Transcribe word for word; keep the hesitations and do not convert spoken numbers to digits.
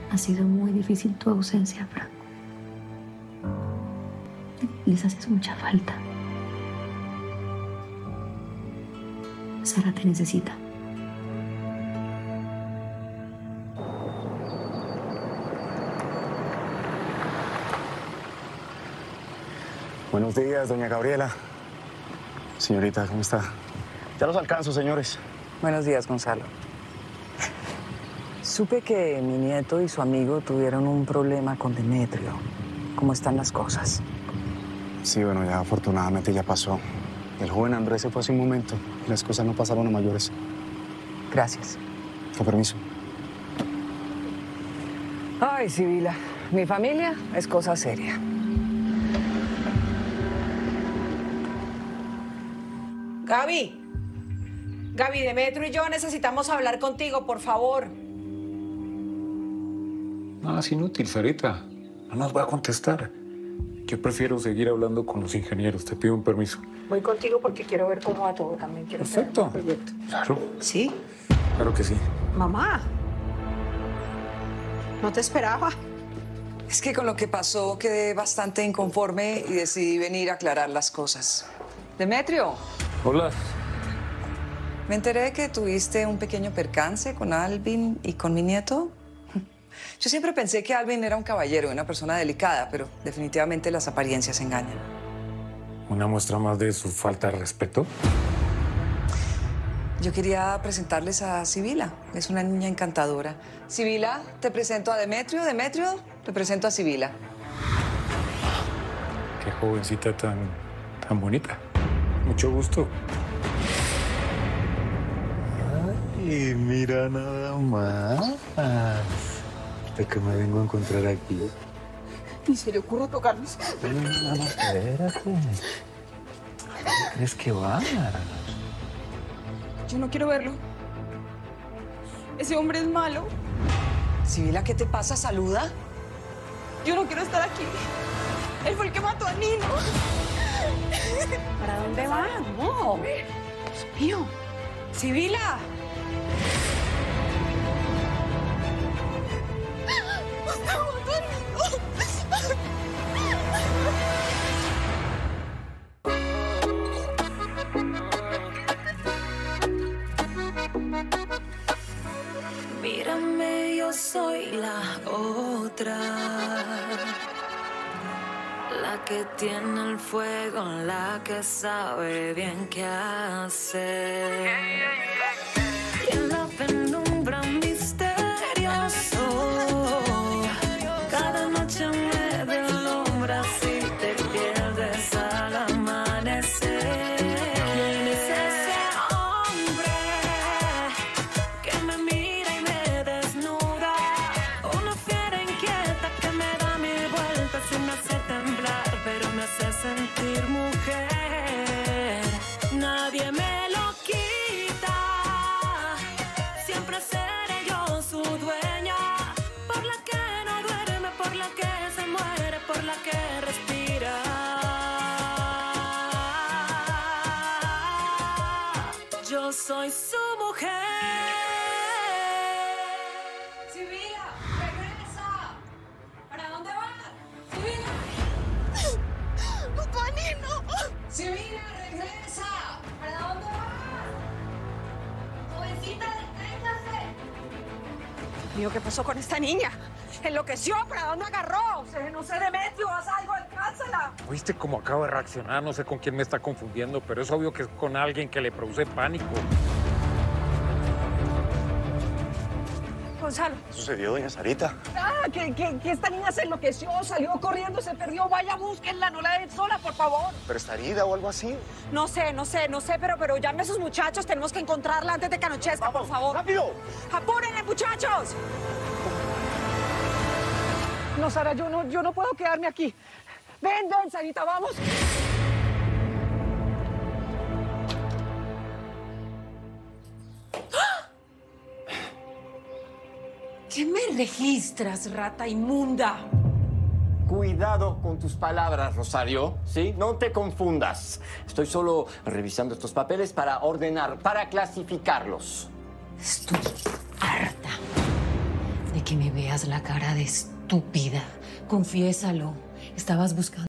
Ha sido muy difícil tu ausencia, Franco. Les haces mucha falta. Sara te necesita. Buenos días, doña Gabriela. Señorita, ¿cómo está? Ya los alcanzo, señores. Buenos días, Gonzalo. Supe que mi nieto y su amigo tuvieron un problema con Demetrio. ¿Cómo están las cosas? Sí, bueno, ya afortunadamente ya pasó. El joven Andrés se fue hace un momento. Las cosas no pasaron a mayores. Gracias. Con permiso. Ay, Sibila, mi familia es cosa seria. Gaby. Gaby, Demetrio y yo necesitamos hablar contigo, por favor. No, es inútil, Sarita. No nos va a contestar. Yo prefiero seguir hablando con los ingenieros. Te pido un permiso. Voy contigo porque quiero ver cómo va todo también. Quiero Perfecto. Claro. ¿Sí? Claro que sí. Mamá. No te esperaba. Es que con lo que pasó quedé bastante inconforme y decidí venir a aclarar las cosas. Demetrio. Hola. Me enteré de que tuviste un pequeño percance con Alvin y con mi nieto. Yo siempre pensé que Alvin era un caballero y una persona delicada, pero definitivamente las apariencias engañan. ¿Una muestra más de su falta de respeto? Yo quería presentarles a Sibila. Es una niña encantadora. Sibila, te presento a Demetrio. Demetrio, te presento a Sibila. Qué jovencita tan, tan bonita. Mucho gusto. Ay, mira nada más. ¿De qué me vengo a encontrar aquí? Ni se le ocurre tocarnos. No, no, no, espérate. ¿Crees que va? Yo no quiero verlo. Ese hombre es malo. Sibila, ¿qué te pasa? ¿Saluda? Yo no quiero estar aquí. Él fue el que mató a Nino. ¿Para dónde va? No. Dios mío. Sibila. Mírame, yo soy la otra, la que tiene el fuego, la que sabe bien qué hacer. Y en la penumbra misterioso, cada noche me deslumbra si te pierdes al amanecer. ¿Quién es ese hombre que me mira y me desnuda? Una fiera inquieta que me da mil vueltas y me hace temblar, pero me hace sentir mujer. Nadie me lo quita, siempre seré yo su dueña, por la que no duerme, por la que se muere, por la que respira. Yo soy su mujer. Sibila, regresa. ¿Para dónde vas? Sibila. ¡Papá Nino! Sibila, regresa. ¿Para dónde vas? Jovencita, deténgase. Mío, ¿qué pasó con esta niña? Enloqueció, ¿para dónde agarró? Se- No sé, Demetrio, haz algo, alcánzala. ¿Viste cómo acaba de reaccionar? No sé con quién me está confundiendo, pero es obvio que es con alguien que le produce pánico. Gonzalo. ¿Qué sucedió, doña Sarita? Ah, que, que, que esta niña se enloqueció, salió corriendo, se perdió. Vaya, búsquenla, no la dejen sola, por favor. ¿Pero está herida o algo así? No sé, no sé, no sé, pero, pero llame a esos muchachos. Tenemos que encontrarla antes de que anochezca, por favor. ¡Rápido! ¡Apúrenle, muchachos! No, Sara, yo no, yo no puedo quedarme aquí. Ven, ven, Sarita, vamos. ¿Qué me registras, rata inmunda? Cuidado con tus palabras, Rosario, ¿sí? No te confundas. Estoy solo revisando estos papeles para ordenar, para clasificarlos. Estoy harta de que me veas la cara de estúpida. Confiésalo. Estabas buscando